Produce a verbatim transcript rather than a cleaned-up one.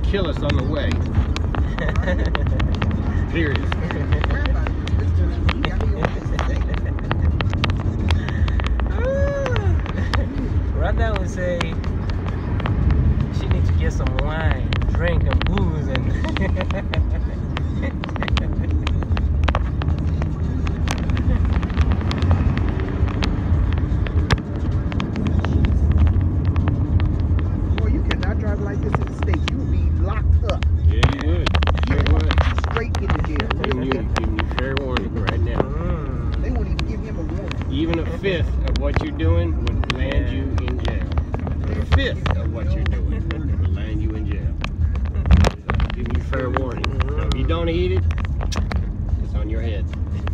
kill us on the way. Period. Rhonda would say she needs to get some wine, drink, and booze, and Boy, you cannot drive like this in the States. You would be locked up. Yeah, you would. You would. Straight into jail. Giving you, giving you fair warning right now. mm. They won't even give him a warning. Even a fifth of what you're doing would land you in jail. A fifth of what you're doing would land you in jail. Giving you fair warning. So if you don't eat it, it's on your head.